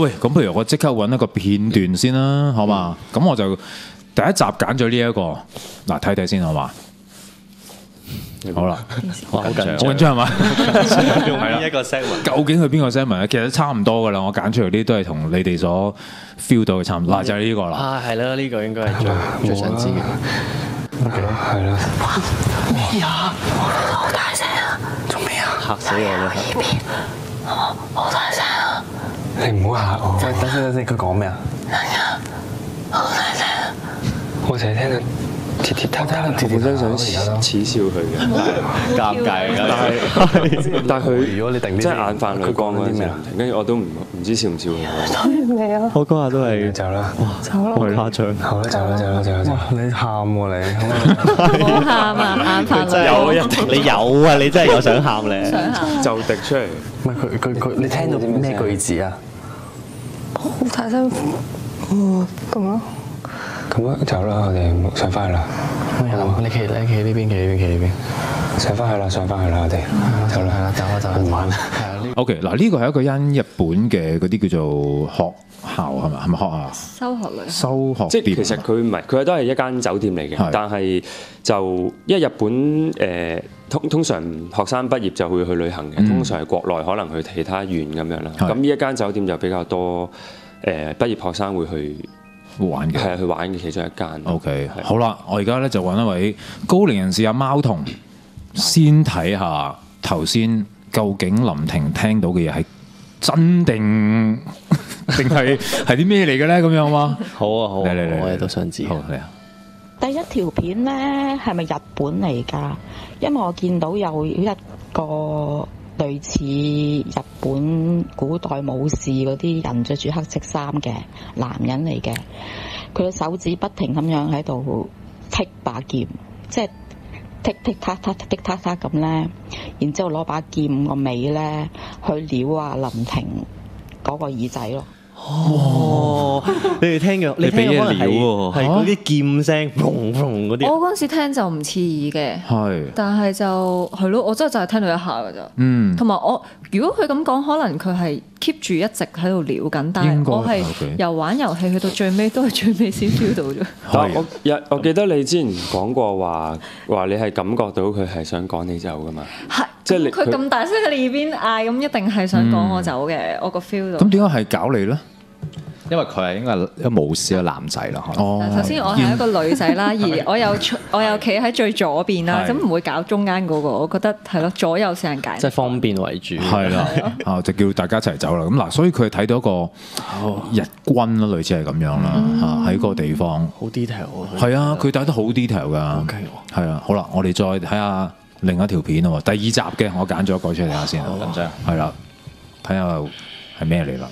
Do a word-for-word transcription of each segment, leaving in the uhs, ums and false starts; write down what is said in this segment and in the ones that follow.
喂，咁不如我即刻揾一個片段先啦，好嘛？咁、嗯、我就第一集揀咗呢一個，嗱睇睇先好嘛？好啦， 好緊張， 好緊張係嘛？ 用邊一個 segment？ 究竟係邊個 segment 咧？其實差唔多噶啦，我揀出嚟啲都係同你哋所 feel 到嘅差唔多。嗱，就係呢個啦。 啊，係啦，呢個應該係最最想知嘅。 OK，係啦。 咩啊？好大聲啊！ 做咩啊？嚇死我啦！ 呢邊，好好大聲啊！ 你唔好嚇我。 等等等等，佢講咩啊？ 好大聲啊！ 我淨係聽到。貼貼塔塔， 我本身想恥笑佢嘅， 尷尬㗎。 但係但係佢如果你定即係眼泛淚光嗰陣時，跟住我都唔唔知笑唔笑佢。 我嗰下都係走啦， 走啦， 好誇張。 好啦，走啦，走啦，走啦，走啦。你喊喎你， 唔好喊啊！眼泛淚有一定，你有啊！你真係有想喊咧， 想喊就滴出嚟。 唔係佢佢佢，你聽到啲咩句子啊？ 好大聲，嗯咁咯。 咁啊，走啦！我哋上翻去啦。 你企你企呢邊，企呢邊，企呢邊。 上翻去啦，上翻去啦，我哋走啦，係啦，走啦，走啦，玩啦。 OK，嗱呢個係一個因日本嘅嗰啲叫做學校係咪？係咪學校？ 修學旅修學即係店其實佢唔係，佢都係一間酒店嚟嘅。但係就因為日本誒通通常學生畢業就會去旅行嘅，通常係國內可能去其他縣咁樣啦。咁呢一間酒店就比較多誒畢業學生會去玩嘅， 係去玩嘅其中一間。 OK，好啦，我而家咧就揾一位高齡人士阿貓童，先睇下頭先究竟林婷聽到嘅嘢係真定定係係啲咩嚟嘅咧？咁樣嘛？ 好啊好啊， 嚟嚟嚟， 我哋都想知。 好嚟啊！ 第一條片呢係咪日本嚟㗎？因為我見到有一個類似日本古代武士嗰啲人着住黑色衫嘅男人嚟嘅，佢嘅手指不停咁樣喺度剔把劍，即係剔剔嗒嗒剔剔嗒嗒咁咧，然之後攞把劍個尾咧去撩啊林婷嗰個耳仔咯。 哦，你哋聽嘅，你聽嘅可能係係嗰啲劍聲，砰砰嗰啲。 我嗰陣時聽就唔刺耳嘅， 係， 但係就係咯，我真係就係聽到一下㗎咋。 嗯， 同埋我如果佢咁講，可能佢係 keep 住一直喺度撩緊，但係我係由玩遊戲去到最尾都係最尾先 feel 到啫。 但我日我記得你之前講過話話你係感覺到佢係想趕你走㗎嘛？ 係， 即係你佢咁大聲喺你耳邊嗌，咁一定係想趕我走嘅，我個 feel 到。 咁點解係搞你咧？ 因為佢係應該係一個武士嘅男仔啦。 哦， 首先我係一個女仔啦，而我又我又企喺最左邊啦，咁唔會搞中間嗰個。我覺得係咯，左右成人揀， 即係方便為主。 係啦，啊就叫大家一齊走啦。咁嗱，所以佢睇到一個日軍啦，類似係咁樣啦，嚇喺嗰個地方。 好 detail 喎。 係啊，佢睇得好 detail 㗎。 OK。 係啊，好啦，我哋再睇下另一條片喎，第二集嘅我揀咗一個出嚟睇下先。 好緊張。 係啦，睇下係咩嚟啦？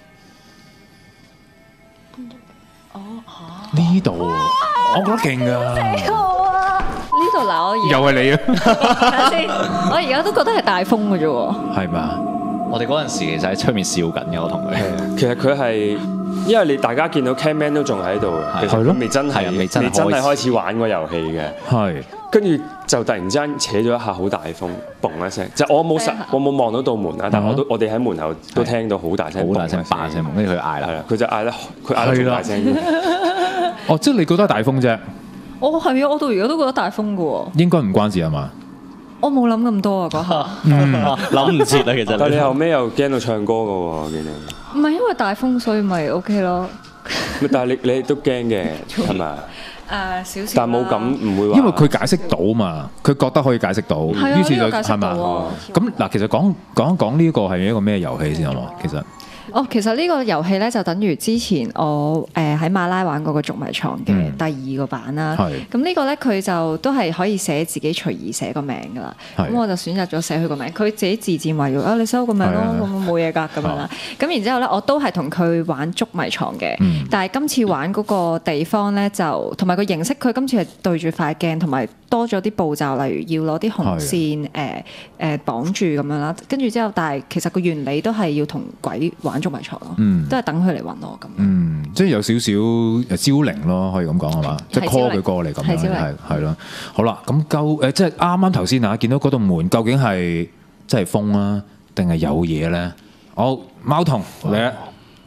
呢度，我覺得勁㗎。 呢度嗱，我而又係你啊！ 睇下先，我而家都覺得係大風嘅啫喎。 係咪？ 我哋嗰陣時其實喺出面笑緊嘅，我同佢。 其實佢係因為你大家見到 camman 都仲喺度嘅，其實佢未真係未真未真係開始玩個遊戲嘅。 係。 跟住就突然之間扯咗一下好大風，嘣一聲，就我冇實我冇望到道門啊，但係我都我哋喺門口都聽到好大聲， 好大聲，扮聲，跟住佢嗌啦， 係啦，佢就嗌得佢嗌得好大聲。 哦，即係你覺得係大風啫？ 我係啊，我到而家都覺得大風嘅喎。 應該唔關事係嘛？ 我冇諗咁多啊嗰下， 諗唔切啊其實。 但係你後尾又驚到唱歌嘅喎，我見你。 唔係因為大風所以咪 OK 咯。 但係你你都驚嘅係咪？ 誒少少， 但冇咁唔會話， 因為佢解釋到嘛，佢覺得可以解釋到，於是就係咪？咁嗱，其實講講一講呢個係一個咩遊戲先好嘛？其實。 哦，其實呢個遊戲咧就等於之前我誒喺馬拉玩嗰個捉迷藏嘅第二個版啦。咁呢個咧佢就都係可以寫自己隨意寫個名噶啦。咁我就選擇咗寫佢個名，佢自己自薦為啊，你寫我個名咯，咁冇嘢㗎咁樣啦。咁然之後咧，我都係同佢玩捉迷藏嘅，但係今次玩嗰個地方咧就同埋個形式，佢今次係對住塊鏡，同埋多咗啲步驟，例如要攞啲紅線誒誒綁住咁樣啦。跟住之後，但係其實個原理都係要同鬼玩捉迷藏咯，嗯、都係等佢嚟揾我咁。嗯， 即係有少少招靈咯，可以咁講係嘛？即係 call 佢過嚟咁樣，係係咯。好啦，咁究誒即係啱啱頭先啊，見到嗰道門究竟係即係風啊，定係有嘢咧？好，貓童嚟啊！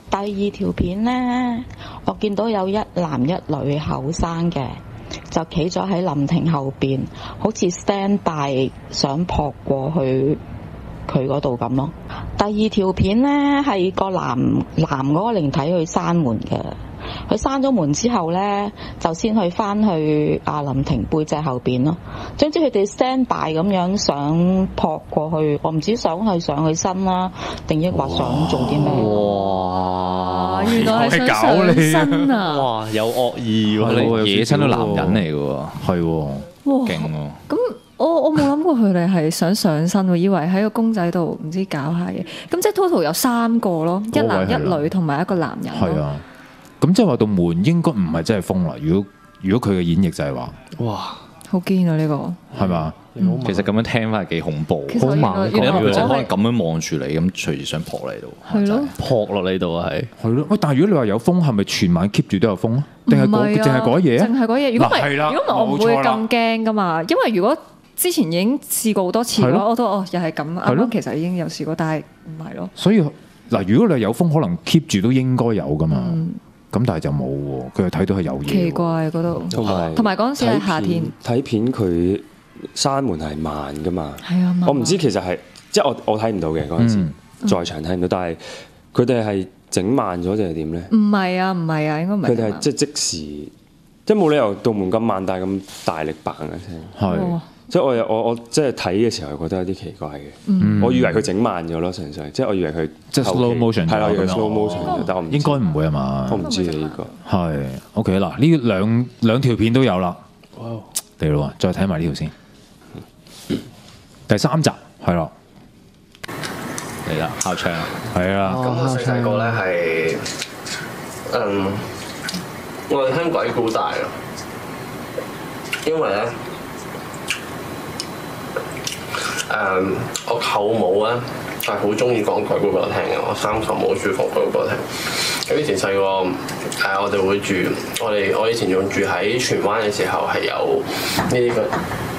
第二條片呢，我見到有一男一女後生嘅，就企咗喺林婷後邊，好似 stand by 想撲過去佢嗰度咁咯。第二條片呢，係個男男嗰個靈體去閂門嘅，佢閂咗門之後呢，就先去翻去阿林婷背脊後邊咯。總之佢哋 stand by 咁樣想撲過去，我唔知想去上去身啦，定抑或想做啲咩？ 哇！原來係想上身啊！ 哇！有惡意喎， 你野親都男人嚟嘅喎， 係喎， 勁喎。 咁我我冇諗過佢哋係想上身喎，以為喺個公仔度唔知搞下嘢。咁即係 total 有三個咯，一男一女同埋一個男人。 係啊，咁即係話道門應該唔係真係封啦。如果如果佢嘅演繹就係話， 哇， 好堅啊呢個， 係嘛？ 其實咁樣聽翻係幾恐怖， 好猛。 原來佢就可能咁樣望住你，咁隨時想撲你度。 係咯， 撲落你度啊，係係咯。喂，但係如果你話有風，係咪全晚 keep 住都有風啊？定係嗰淨係嗰嘢？ 淨係嗰嘢。如果唔係， 係啦， 如果唔係我唔會咁驚噶嘛。因為如果之前已經試過好多次嘅話，我都哦又係咁。啱啱其實已經有試過，但係唔係咯。 所以嗱，如果你有風，可能 keep 住都應該有噶嘛。咁但係就冇喎，佢又睇到係有嘢。奇怪嗰度，同埋同埋嗰陣時係夏天睇片，佢閂門係慢噶嘛。 係啊， 我唔知其實係即係我我睇唔到嘅嗰陣時，在場睇唔到，但係佢哋係整慢咗定係點咧？ 唔係啊，唔係啊，應該唔係。 佢哋係即係即時，即係冇理由道門咁慢，但係咁大力嘭一聲。 係。 即係我我我即係睇嘅時候覺得有啲奇怪嘅，嗯、我以為佢整慢咗咯，純粹即係我以為佢即係 slow motion 係啦，以為 slow motion， 哦、 但我唔應該唔會啊嘛， 我唔知你呢、呢個係 OK 嗱，呢兩兩條片都有啦，嚟咯，再睇埋呢條先，第三集係咯， 嚟啦，敲槍係啊， 咁我細細個咧係，嗯，我係聽鬼故大咯，因為咧。誒，um, 我舅母咧係好中意講鬼故俾我聽嘅，我三舅母好中意講鬼故俾我聽。咁以前細個誒，我哋會住，我哋我以前仲住喺荃灣嘅時候係有呢啲嘅。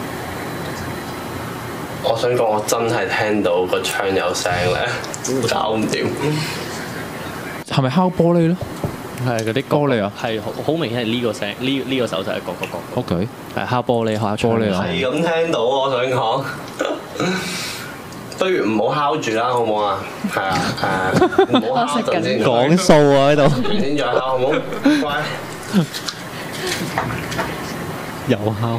我想講，我真係聽到個窗有聲咧，搞唔掂。 係咪敲玻璃咧？ 係嗰啲玻璃啊， 係好明顯係呢個聲，呢呢、呢個手就係嗰個個。 O K， 係敲玻璃，敲玻璃啊。 係咁聽到，我想講，不如唔好敲住啦，好唔好啊？係啊，誒，唔好敲陣先。 講數啊喺度。 先再敲，好唔好？乖。 又敲。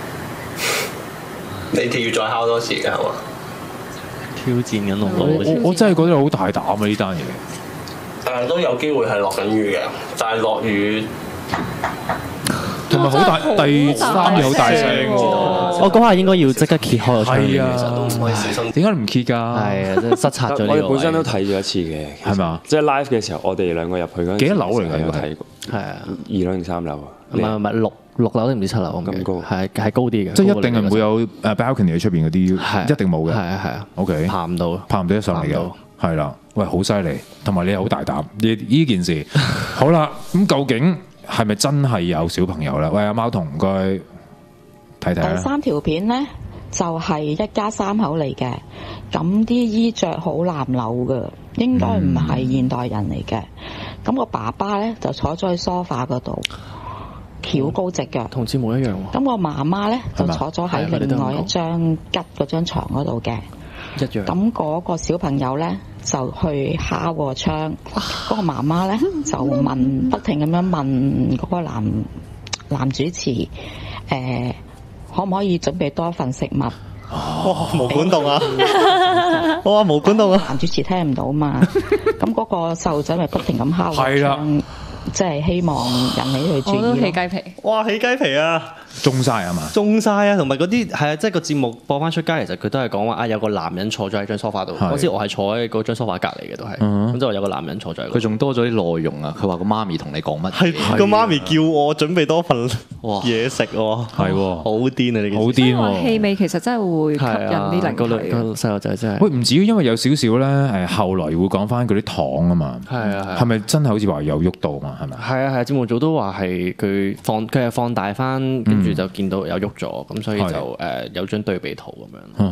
你哋要再敲多次嘅係嘛？ 挑戰緊我， 我我真係覺得好大膽啊！呢單嘢。 誒都有機會係落緊雨嘅，但係落雨同埋好大，第三嘢好大聲喎。 我嗰下應該要即刻揭開個窗， 係啊， 其實都唔可以小心。 點解你唔揭㗎？ 係啊，即係失察咗呢個。 我哋本身都睇咗一次嘅， 係嘛？ 即係 live 嘅時候，我哋兩個入去嗰陣， 幾多樓嚟㗎？ 有睇過。 係啊， 二樓定三樓啊？ 唔係唔係六六樓定唔知七樓咁高？ 係係高啲嘅， 即係一定係唔會有誒 balcony 喺出邊嗰啲，一定冇嘅。 係啊係啊 ，OK， 爬唔到， 爬唔到得上嚟嘅。係啦，喂，好犀利，同埋你又好大膽，呢呢件事。好啦，咁究竟係咪真係有小朋友咧？喂，阿貓童唔該睇睇啦。 第三條片呢，就係一家三口嚟嘅，咁啲衣着好藍樓嘅，應該唔係現代人嚟嘅。咁個爸爸呢，就坐咗喺梳化嗰度，翹高隻腳， 同節目一樣喎。 咁個媽媽呢，就坐咗喺另外一張吉嗰張牀嗰度嘅。 一樣。 咁嗰個小朋友咧就去敲個窗，嗰、嗰個媽媽咧就問，不停咁樣問嗰個男男主持，誒、呃、可唔可以準備多一份食物？ 哇！毛管動啊！哇！毛管動啊！ 男主持聽唔到嘛？咁嗰個細路仔咪不停咁敲個窗，即係希望引起佢注意。 我都起雞皮。 哇！起雞皮啊！ 中晒啊嘛， 中晒啊！同埋嗰啲係啊，即係個節目播翻出街，其實佢都係講話啊，有個男人坐咗喺張梳化度。嗰時我係坐喺嗰張梳化隔離嘅，都係咁就有個男人坐咗喺度。 佢仲多咗啲內容啊！佢話個媽咪同你講乜？ 係個媽咪叫我準備多份嘢食喎， 係喎， 好癲啊！你好癲喎！ 氣味其實真係會吸引啲靈體。 個細路仔真係喂，唔至於因為有少少咧誒，後來會講翻嗰啲糖啊嘛。 係啊， 係咪真係好似話有喐到嘛？係咪？ 係啊係啊，節目組都話係佢放佢係放大翻，跟住就見到有喐咗，咁所以就誒有張對比圖咁樣。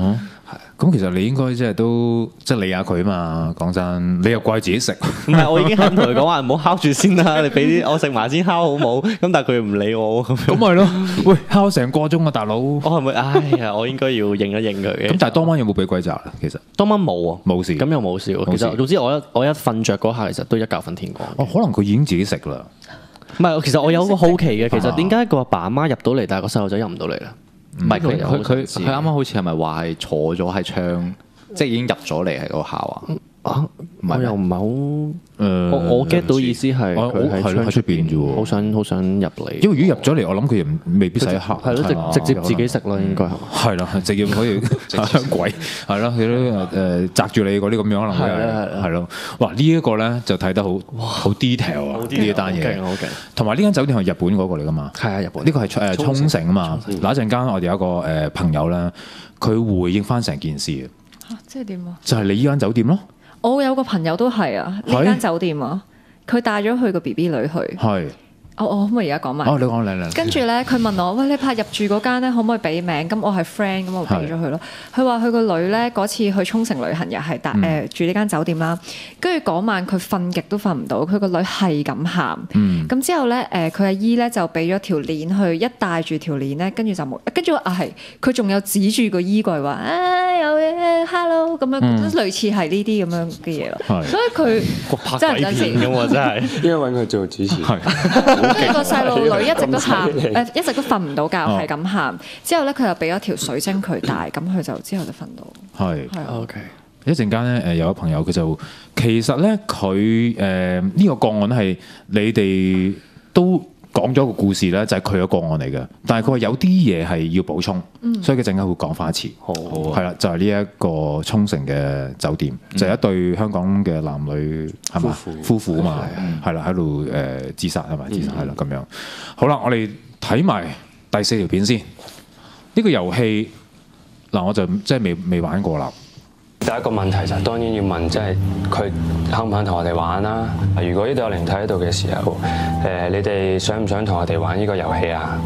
咁其實你應該即係都即係理下佢啊嘛。講真，你又怪自己食。 唔係，我已經肯同佢講話唔好烤住先啦，你俾啲我食埋先烤好冇？咁但係佢唔理我咁。 咁咪咯，喂，烤成個鐘啊，大佬！ 我係咪？哎呀，我應該要認一認佢嘅。 咁但係當晚有冇俾鬼責啊？其實當晚冇啊， 冇事。 咁又冇事。其實總之我一我一瞓着嗰下，其實都一覺瞓天光。 哦，可能佢已經自己食啦。 唔係，其實我有個好奇嘅，其實點解個阿爸阿媽入到嚟，但係個細路仔入唔到嚟咧？ 唔係佢佢佢佢啱啱好似係咪話係坐咗喺窗，即係已經入咗嚟喺個校啊？ 啊，我又唔係好，誒，我我 get 到意思係佢喺窗出邊啫喎，好想好想入嚟。 因為如果入咗嚟，我諗佢又未必使黑， 係咯，直直接自己食咯，應該係。 係啦，直接可以香鬼，係咯，佢都誒擲住你嗰啲咁樣可能係係咯。哇！呢一個咧就睇得好好 detail 啊，呢一單嘢。 好勁！ 同埋呢間酒店係日本嗰個嚟噶嘛？係啊，日本。呢個係誒沖繩啊嘛。嗱一陣間我哋有一個誒朋友咧，佢回應翻成件事嘅。 嚇！即係點啊？ 就係你依間酒店咯。我有個朋友都係啊，呢間酒店啊，佢帶咗佢個 B B 女去。係。我我可唔可以而家講埋？哦，你講嚟嚟。跟住咧，佢問我：喂，你怕入住嗰間咧，可唔可以俾名？咁我係 friend，咁我俾咗佢咯。佢話佢個女咧嗰次去沖繩旅行又係帶誒住呢間酒店啦。跟住嗰晚佢瞓極都瞓唔到，佢個女係咁喊。咁之後咧誒，佢阿姨咧就俾咗條鏈去，一帶住條鏈咧，跟住就冇。跟住啊係，佢仲有指住個衣櫃話：啊有嘢 hello 咁樣，類似係呢啲咁樣嘅嘢咯。所以佢真係真係咁真係，因為揾佢做主持。 跟住個細路女一直都喊，誒一直都瞓唔到覺，係咁喊。之後咧，佢又俾咗條水晶佢戴，咁佢就之後就瞓到。係係 OK。 一陣間咧，誒有個朋友佢就其實咧，佢誒呢個個案係你哋都講咗個故事咧，就係佢嘅個案嚟嘅。但係佢話有啲嘢係要補充，所以佢陣間會講翻一次。好，係啦，就係呢一個沖繩嘅酒店，就係一對香港嘅男女係嘛夫婦啊嘛，係啦喺度誒自殺係咪？自殺係啦咁樣。好啦，我哋睇埋第四條片先。呢個遊戲嗱，我就即係未未玩過啦。 第一個問題就係當然要問，即係佢肯唔肯同我哋玩啦？如果呢度有靈體喺度嘅時候，誒你哋想唔想同我哋玩呢個遊戲啊？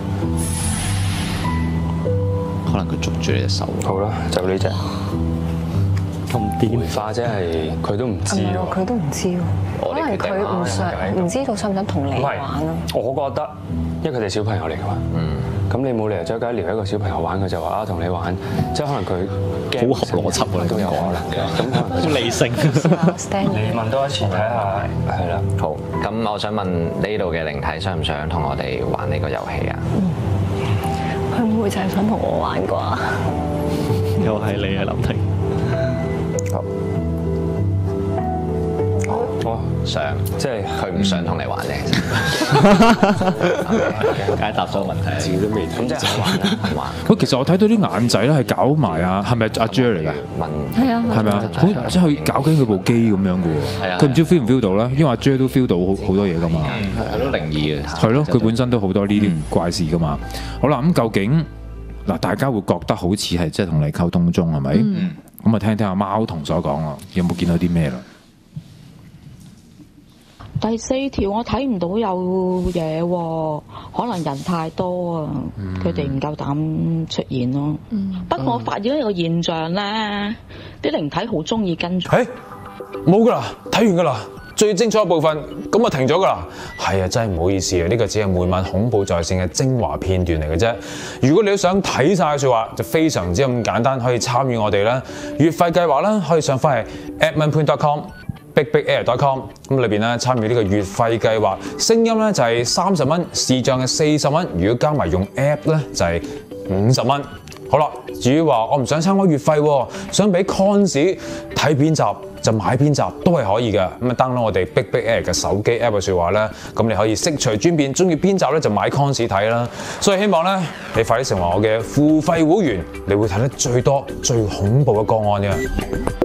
可能佢捉住你隻手。 好啦，就呢隻。 咁癲回化即係佢都唔知喎。 佢都唔知喎。可能佢唔想唔知道想唔想同你玩咯。 我覺得，因為佢哋小朋友嚟㗎嘛。嗯。咁你冇理由周街撩一個小朋友玩，佢就話啊同你玩，即係可能佢好合邏輯啊， 都有可能嘅。咁可能好理性。 你問多一次睇下，係啦。 好，咁我想問呢度嘅靈體想唔想同我哋玩呢個遊戲啊？ 佢唔會就係想同我玩啩？ 又係你啊，林婷。 好。 哦，想，即係佢唔想同你玩啫，其實。 解答咗問題， 自己都未咁即係玩啦，玩。 喂，其實我睇到啲眼仔咧係搞埋啊，係咪阿 J 嚟㗎？ 問係啊， 係咪啊？好即係搞緊佢部機咁樣嘅喎。係啊。佢唔知 feel 唔 feel 到咧？因為阿 J 都 feel 到好好多嘢㗎嘛。 係都靈異嘅。 係咯，佢本身都好多呢啲怪事㗎嘛。好啦，咁究竟嗱，大家會覺得好似係即係同你溝通中係咪？咁啊，聽聽阿貓童所講啊，有冇見到啲咩啦？ 第四條我睇唔到有嘢喎，可能人太多啊，佢哋唔夠膽出現咯。嗯、不過我發現一個現象咧，啲靈體好中意跟住。 誒，冇噶啦，睇完噶啦，最精彩嘅部分咁啊停咗噶啦。係啊，真係唔好意思啊，呢個只係每晚恐怖在線嘅精華片段嚟嘅啫。如果你都想睇晒嘅説話，就非常之咁簡單，可以參與我哋啦。月費計劃啦，可以上翻去 admonpoint dot com。big big air dot com 咁裏邊咧參與呢個月費計劃，聲音咧就係三十蚊，視像係四十蚊，如果加埋用 app 咧就係五十蚊。好啦，至於話我唔想參加月費，想俾 cons 睇邊集就買邊集都係可以嘅。咁啊 download 我哋 Big Big Air 嘅手機 app 嘅説話咧，咁你可以悉隨尊便，中意邊集咧就買 cons 睇啦。所以希望咧你快啲成為我嘅付費會員，你會睇得最多最恐怖嘅個案嘅。